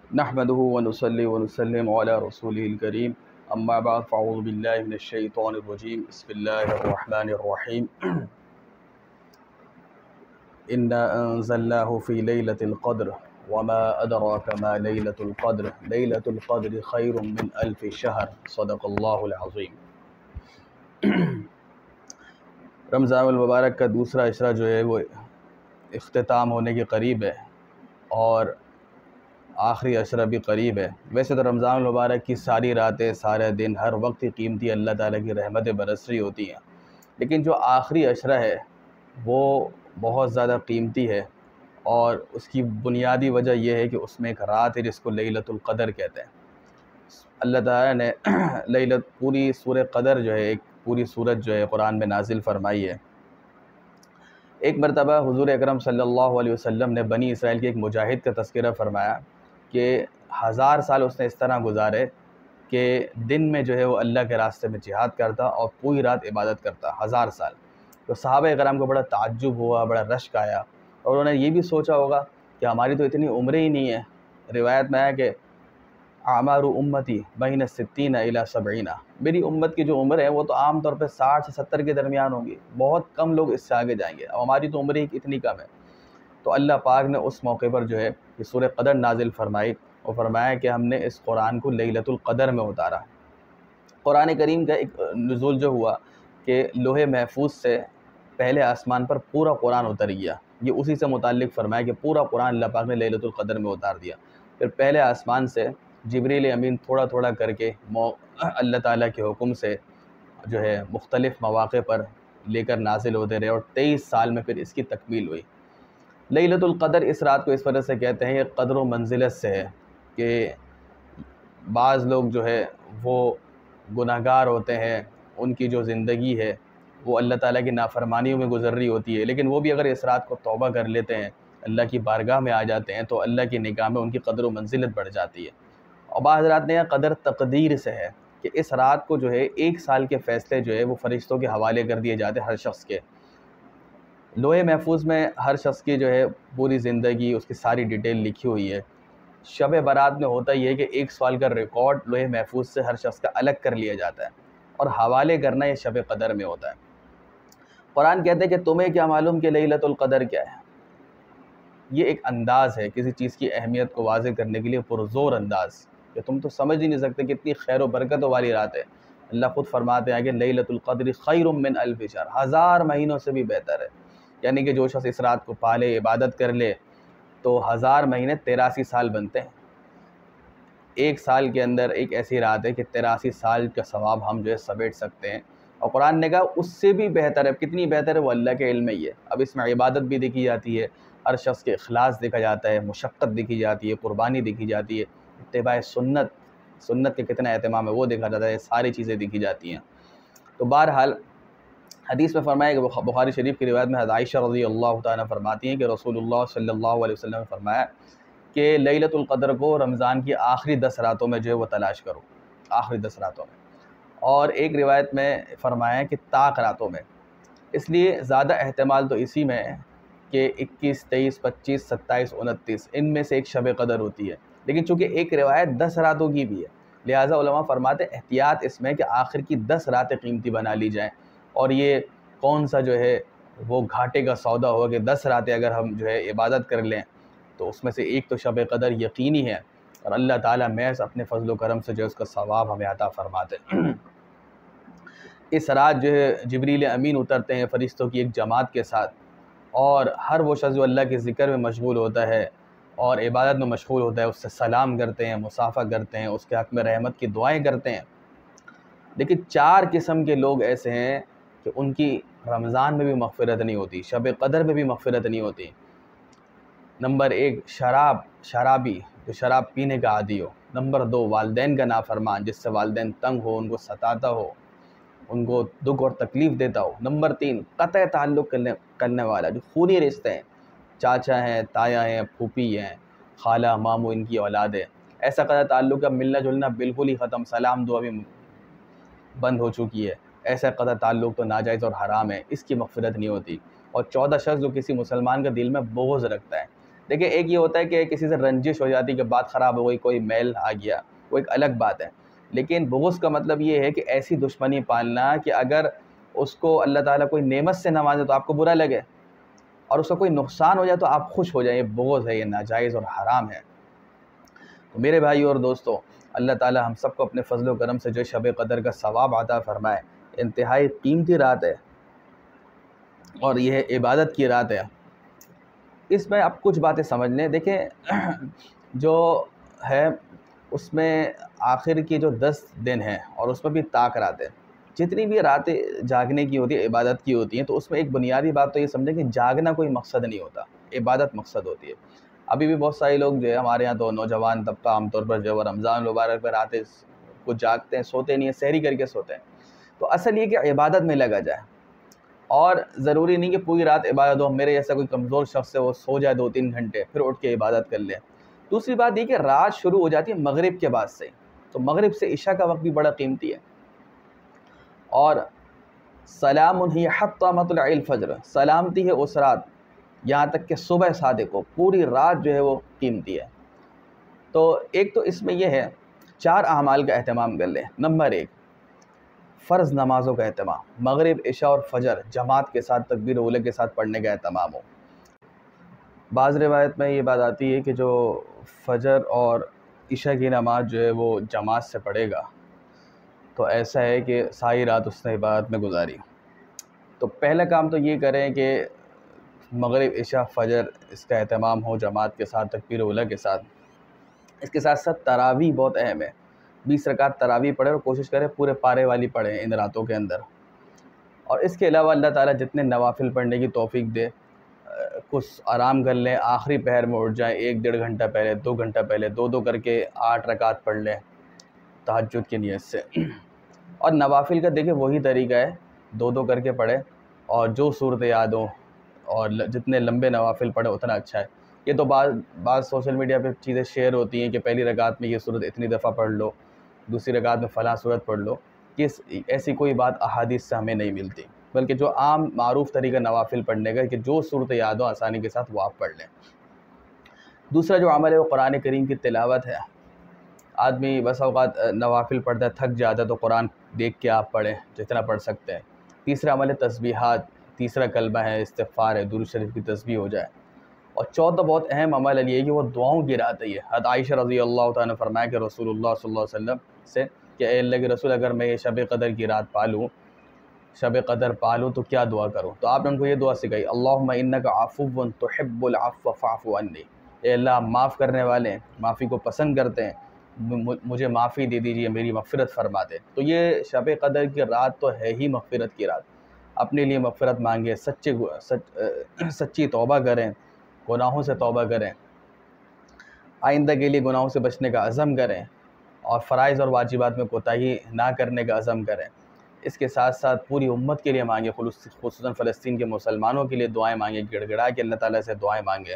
नहमदुहु व नुसल्ली व नुसल्लिमु अला रसूलिहिल करीम अम्मा बाद फ़अऊज़ु बिल्लाहि मिनश शैतानिर रजीम बिस्मिल्लाहिर रहमानिर रहीम इन्ना अंज़लनाहु फ़ी लैलतिल क़द्र वमा अदराका मा लैलतुल क़द्र खैरुम मिन अल्फ़ि शहर सदक़ल्लाहुल अज़ीम। रमज़ानुल मुबारक का दूसरा इशरा जो है वो इख्तिताम होने के करीब है और आखिरी अशरा भी करीब है। वैसे तो रमज़ान मुबारक की सारी रातें, सारे दिन, हर वक्त ही कीमती अल्लाह ताला की रहमतें बरस रही होती हैं, लेकिन जो आखिरी अशरा है वो बहुत ज़्यादा कीमती है और उसकी बुनियादी वजह यह है कि उसमें एक रात है जिसको लैलतुल क़द्र कहते हैं। अल्लाह ताला ने पूरी सूरह क़द्र जो है, एक पूरी सूरत जो है कुरान में नाजिल फरमाई है। एक मरतबा हुज़ूर अकरम सल्लल्लाहु अलैहि वसल्लम ने बनी इसराइल के एक मुजाहिद का तज़किरा फ़रमाया कि 1000 साल उसने इस तरह गुजारे कि दिन में जो है वो अल्लाह के रास्ते में जिहाद करता और पूरी रात इबादत करता, 1000 साल। तो सहाबा कराम को बड़ा ताज्जुब हुआ, बड़ा रश्क आया और उन्होंने ये भी सोचा होगा कि हमारी तो इतनी उम्रें ही नहीं है। रिवायत में आया कि आमारु उम्मती बैन सित्तीन इला सबईना, मेरी उम्मत की जो उम्र है वो तो आम तौर पे 60 से 70 के दरमियान होगी, बहुत कम लोग इससे आगे जाएंगे, और हमारी तो उम्र ही इतनी कम है। तो अल्लाह पाक ने उस मौके पर जो है ये सूरह क़द्र नाजिल फरमाई और फरमाया कि हमने इस कुरान को लैलतुल क़द्र में उतारा। कुरान करीम का एक नुज़ूल जो हुआ कि लोहे महफूज से पहले आसमान पर पूरा कुरान उतर गया, ये उसी से मुताल्लिक़ फरमाया कि पूरा कुरान अल्लाह पाक ने लैलतुल क़द्र में उतार दिया। फिर पहले आसमान से जिब्रील अमीन थोड़ा थोड़ा करके अल्लाह ताला के हुक्म से जो है मुख्तलिफ़ मौक़े पर लेकर नाजिल होते रहे और 23 साल में फिर इसकी तकमील हुई। लैलतुल क़द्र इस रात को इस वजह से कहते हैं, ये क़द्र व मंजिलत से है कि बाज़ लोग जो है वो गुनहगार होते हैं, उनकी जो ज़िंदगी है वो अल्लाह ताला की नाफरमानियों में गुज़र रही होती है, लेकिन वो भी अगर इस रात को तौबा कर लेते हैं, अल्लाह की बारगाह में आ जाते हैं, तो अल्लाह की निगाह में उनकी क़द्र व मंजिलत बढ़ जाती है। और बाज़ रात ने यह क़द्र तक़दीर से है कि इस रात को जो है 1 साल के फ़ैसले जो है वो फ़रिश्तों के हवाले कर दिए जाते हैं हर शख्स के। लोहे महफूज में हर शख्स की जो है पूरी ज़िंदगी, उसकी सारी डिटेल लिखी हुई है। शब बारात में होता ही है कि 1 साल का रिकॉर्ड लोहे महफूज से हर शख्स का अलग कर लिया जाता है और हवाले करना ये शब क़द्र में होता है। कुरान कहते हैं कि तुम्हें क्या मालूम कि लैलतुल क़द्र क्या है। ये एक अंदाज़ है किसी चीज़ की अहमियत को वाज़ेह करने के लिए, पुरज़ोर अंदाज़, कि तुम तो समझ ही नहीं सकते कितनी खैर व बरकतों वाली रात है। अल्लाह ख़ुद फरमाते हैं कि लैलतुल क़द्र खैरुम मिन अल्फ़ि शहर, 1000 महीनों से भी बेहतर है। यानी कि जो शख्स इस रात को पाले, इबादत कर ले, तो 1000 महीने 83 साल बनते हैं। 1 साल के अंदर एक ऐसी रात है कि 83 साल का सवाब हम जो है समेट सकते हैं। और कुरान ने कहा उससे भी बेहतर है। कितनी बेहतर है वो अल्लाह के इल्म में ही है। अब इसमें इबादत भी देखी जाती है, हर शख्स के इखलास देखा जाता है, मुशक्क़त देखी जाती है, कुर्बानी देखी जाती है, इत्तिबा सुन्नत, सुन्नत के कितना एहतमाम है वो देखा जाता है, सारी चीज़ें देखी जाती हैं। तो बहरहाल हदीस में फरमाया कि बुखारी शरीफ की रिवायत में आयशा रज़ियल्लाहु ताला फरमाती हैं कि रसूलुल्लाह सल्लल्लाहु अलैहि वसल्लम ने फरमाया कि लैलतुल क़द्र को रमज़ान की आखिरी 10 रातों में जो है वो तलाश करो, आखिरी 10 रातों में। और एक रिवायत में फरमाया कि ताक रातों में। इसलिए ज़्यादा एहतमाल तो इसी में है कि 21, 23, 25, 27, 29 इनमें से एक शब क़द्र होती है। लेकिन चूँकि एक रिवायत 10 रातों की भी है, लिहाजा उलमा फरमाते एहतियात इसमें कि आखिर की 10 रातें कीमती बना ली जाएँ। और ये कौन सा जो है वो घाटे का सौदा होगा कि 10 रातें अगर हम जो है इबादत कर लें तो उसमें से एक तो शब क़द्र यकीनी है और अल्लाह ताला महज़ अपने फ़ज़ल व करम से जो है उसका सवाब हमें अता फ़रमाते हैं। इस रात जो है जिब्रील अमीन उतरते हैं फ़रिश्तों की एक जमात के साथ, और हर वो शख्स जो अल्लाह के ज़िक्र में मशगूल होता है और इबादत में मशगूल होता है उससे सलाम करते हैं, मुसाफ़ा करते हैं, उसके हक़ में रहमत की दुआएँ करते हैं। लेकिन 4 किस्म के लोग ऐसे हैं कि उनकी रमज़ान में भी मग़फ़िरत नहीं होती, शब क़द्र में भी मग़फ़िरत नहीं होती। नंबर 1 शराबी, जो शराब पीने का आदी हो। नंबर 2 वालिदैन का नाफरमान, जिससे वालिदैन तंग हो, उनको सताता हो, उनको दुख और तकलीफ़ देता हो। नंबर 3 क़त्अ ताल्लुक़ करने वाला, जो खूनी रिश्ते हैं, चाचा हैं, ताया हैं, फूफी हैं, खाला मामू, इनकी औलाद है, ऐसा क़त्अ ताल्लुक़ का मिलना जुलना बिल्कुल ही ख़त्म, सलाम दुआ भी बंद हो चुकी है। ऐसा क़त्अ ताल्लुक़ तो नाजायज़ और हराम है, इसकी मग़फ़िरत नहीं होती। और 14 शख्स जो किसी मुसलमान के दिल में बुग़्ज़ रखता है, देखिए एक ये होता है कि किसी से रंजिश हो जाती है कि बात ख़राब हो गई, कोई मेल आ गया, वो एक अलग बात है। लेकिन बुग़्ज़ का मतलब ये है कि ऐसी दुश्मनी पालना कि अगर उसको अल्लाह ताला कोई नेमत से नवाजे तो आपको बुरा लगे, और उसका कोई नुकसान हो जाए तो आप खुश हो जाएं। ये बुग़्ज़ है, ये नाजायज़ और हराम है। तो मेरे भाई और दोस्तों, अल्लाह ताला हम सबको अपने फ़ज़ल व करम से जो शब क़द्र का सवाब अता फ़रमाए। इंतहाई कीमती रात है और यह इबादत की रात है। इसमें आप कुछ बातें समझ लें। देखें जो है उसमें आखिर की जो 10 दिन हैं और उसमें भी ताक रातें, जितनी भी रातें जागने की होती है, इबादत की होती हैं, तो उसमें एक बुनियादी बात तो ये समझें कि जागना कोई मकसद नहीं होता, इबादत मकसद होती है। अभी भी बहुत सारे लोग जो है हमारे यहाँ, तो नौजवान तबका आमतौर पर जो है रमज़ान मुबारक पर रातें को जागते हैं, सोते नहीं हैं, सहरी करके सोते हैं। तो असल ये कि इबादत में लगा जाए, और ज़रूरी नहीं कि पूरी रात इबादत हो। मेरे जैसा कोई कमज़ोर शख्स है वो सो जाए 2-3 घंटे फिर उठ के इबादत कर ले। दूसरी बात ये कि रात शुरू हो जाती है मगरिब के बाद से, तो मगरिब से इशा का वक्त भी बड़ा कीमती है। और सलामुन हिय हत्ता मतलअल फ़ज्र, सलामती है उस रात यहाँ तक कि सुबह सादिक हो, पूरी रात जो है वो कीमती है। तो एक तो इसमें यह है 4 अमाल का अहतमाम कर लें। नंबर 1, फ़र्ज़ नमाज़ों का अहतमाम, मगरिब, इशा और फ़जर जमात के साथ तकबीर उला के साथ पढ़ने का अहतमाम हो। बाज़ रिवायत में ये बात आती है कि जो फ़जर और इशा की नमाज जो है वो जमात से पढ़ेगा तो ऐसा है कि सारी रात उसने इबादत में गुजारी। तो पहला काम तो ये करें कि मगरिब, इशा, फ़जर इसका अहतमाम हो जमात के साथ, तकबीर उला के साथ। इसके साथ साथ तरावी बहुत अहम है। 20 रकात तरावी पढ़ें और कोशिश करें पूरे पारे वाली पढ़ें इन रातों के अंदर। और इसके अलावा अल्लाह ताला जितने नवाफिल पढ़ने की तौफ़ीक दे, कुछ आराम कर लें, आखिरी पहर में उठ जाएं, 1-1.5 घंटा पहले, 2 घंटा पहले, 2-2 करके 8 रकात पढ़ लें तहज्जुद की नीयत से। और नवाफिल का देखिए वही तरीका है, 2-2 करके पढ़ें, और जो सूरत याद हो और जितने लंबे नवाफिल पढ़े उतना अच्छा है। ये तो बाज़ सोशल मीडिया पे चीज़ें शेयर होती हैं कि पहली रकात में ये सूरत इतनी दफ़ा पढ़ लो, दूसरी रकात में फ़लाँ सूरत पढ़ लो। ऐसी कोई बात अहादीस से हमें नहीं मिलती, बल्कि जो आम मारूफ़ तरीका नवाफिल पढ़ने का कि जो सूरत याद हो आसानी के साथ वो आप पढ़ लें। दूसरा जो अमल है वो कुरान करीम की तिलावत है। आदमी बस औक़ात नवाफिल पढ़ता है, थक जाता है, तो कुरान देख के आप पढ़ें जितना पढ़ सकते हैं। तीसरा अमल है तस्बीहात, तीसरा कलमा है, इस्तिग़फ़ार है, दुरूद शरीफ की तस्बीह हो जाए। और चौथा बहुत अहम अमल है ये कि वो दुआओं की रात है। हज़रत आयशा रज़ियल्लाहु ताला ने फरमाया कि रसूलुल्लाह सल्लल्लाहु अलैहि वसल्लम से कि ए अल्लाह के रसूल, अगर मैं ये शब क़द्र की रात पालूँ, शब क़द्र पालूँ तो क्या दुआ करूँ? तो आपने उनको ये दुआ सिखाई, अल्लाहुम्मा इन्नका अफ़ुव्वुन तुहिब्बुल अफ़्व फ़अफ़ु अन्नी। ए अल्लाह, आप माफ़ करने वाले हैं, माफ़ी को पसंद करते हैं, मुझे माफ़ी दे दीजिए, मेरी मग़फ़िरत फ़रमा दें। तो ये शब क़द्र की रात तो है ही मग़फ़िरत की रात। अपने लिए मग़फ़िरत मांगे, सच्ची तौबा करें, गुनाहों से तौबा करें, आइंदा के लिए गुनाहों से बचने का अज़म करें, और फ़राइज़ और वाजिबात में कोताही ना करने का अज़म करें। इसके साथ साथ पूरी उम्मत के लिए मांगे, ख़ुसूसन फ़लस्तीन के मुसलमानों के लिए दुआएं मांगे, गिड़गिड़ा के अल्लाह ताला से दुआएं मांगे।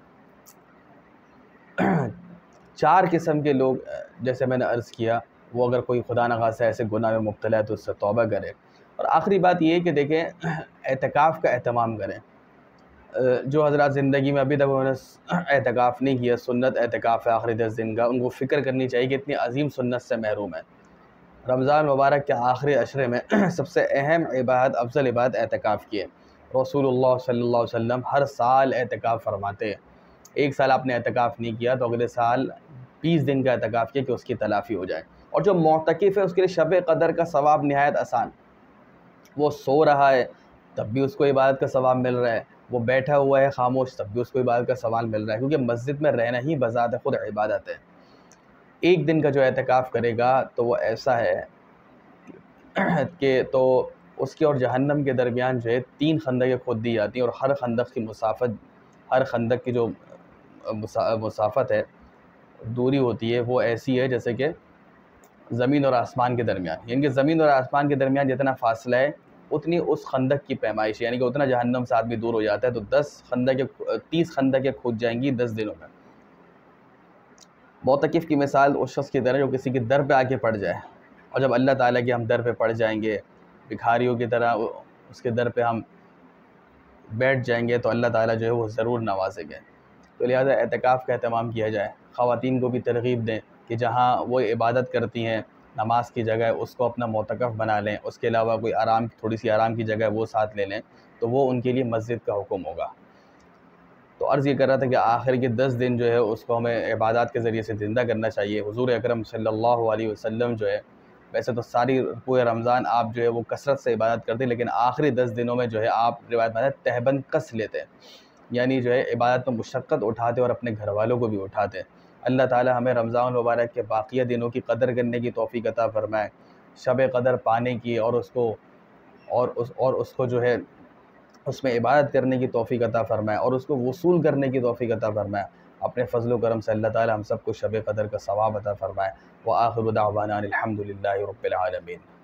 4 किस्म के लोग, जैसे मैंने अर्ज़ किया, वो अगर कोई खुदा न ख़ास्ता ऐसे गुनाह में मुब्तला है तो उससे तौबा करे। और आखिरी बात ये है कि देखें, एतकाफ़ का एहतमाम करें। जो हज़रात ज़िंदगी में अभी तक उन्होंने एतकाफ़ नहीं किया, सुन्नत एतकाफ़ है आखिरी 10 दिन का, उनको फ़िक्र करनी चाहिए कि इतनी अज़ीम सुन्नत से महरूम है। रमज़ान मुबारक के आखिरी अशरे में सबसे अहम इबादत, अफ़ज़ल इबादत एतकाफ़ की है। रसूलुल्लाह सल्लल्लाहु अलैहि वसल्लम हर साल एतकाफ़ फरमाते हैं। एक साल आपने एतकाफ़ नहीं किया तो अगले साल 20 दिन का एतकाफ़ किया कि उसकी तलाफ़ी हो जाए। और जो मुअतकिफ़ है उसके लिए शब क़द्र का सवाब निहायत आसान। वो सो रहा है तब भी उसको इबादत का सवाब मिल रहा है, वो बैठा हुआ है खामोश तब भी उसको इबादत का सवाब मिल रहा है, क्योंकि मस्जिद में रहना ही बज़ात ख़ुद इबादत है। एक दिन का जो एतकाफ़ करेगा तो वो ऐसा है कि तो उसके और जहन्नम के दरमियान जो है 3 खंदक़ें खुद दी जाती हैं, और हर खंदक़ की मुसाफ़त, हर खंदक़ की जो मुसाफ़त है, दूरी होती है, वो ऐसी है जैसे कि ज़मीन और आसमान के दरमियान, यानी कि ज़मीन और आसमान के दरमियान जितना फ़ासला है उतनी उस खंदक़ की पैमाइश, यानी कि उतना जहन्नम से आदमी दूर हो जाता है। तो 30 खंदक़ें खुद जाएंगी 10 दिनों में। मुअतकिफ़ की मिसाल उस शख्स की तरह जो किसी के दर पे आके पड़ जाए, और जब अल्लाह ताला के हम दर पे पड़ जाएंगे, भिखारियों की तरह उसके दर पे हम बैठ जाएंगे, तो अल्लाह ताला जो है वो ज़रूर नवाजेंगे। तो लिहाजा एतकाफ़ का अहतमाम किया जाए। ख़वातीन को भी तरग़ीब दें कि जहाँ वो इबादत करती हैं नमाज की जगह, उसको अपना मोतकफ़ बना लें। उसके अलावा कोई आराम, थोड़ी सी आराम की जगह वो साथ ले लें, तो वो उनके लिए मस्जिद का हुक्म होगा। तो अर्ज़ ये कर रहा था कि आखिर के 10 दिन जो है उसको हमें इबादत के ज़रिए से ज़िंदा करना चाहिए। हुज़ूर अकरम सल्लल्लाहु अलैहि वसल्लम जो है, वैसे तो सारी पूरे रमज़ान आप जो है वो कसरत से इबादत करते हैं, लेकिन आखिरी 10 दिनों में जो है आप रिवायत में है तहबंद कस लेते हैं, यानी जो है इबादत में मुशक्क़त उठाते और अपने घर वालों को भी उठाते हैं। अल्लाह ताला हमें रमज़ान मुबारक के बाक़िया दिनों की कदर करने की तौफ़ीक़ अता फ़रमाए, शब कदर पाने की और उसको जो है उसमें इबादत करने की तौफ़ीक़ अता फ़रमाए और उसको वसूल करने की तौफ़ीक़ अता फ़रमाए। अपने फ़ज़ल व करम से अल्लाह ताला हम सबको शब कदर का सवाब अता फ़रमाए। व आखिरु दाअवाना अनिल हम्दुलिल्लाहि रब्बिल आलमीन।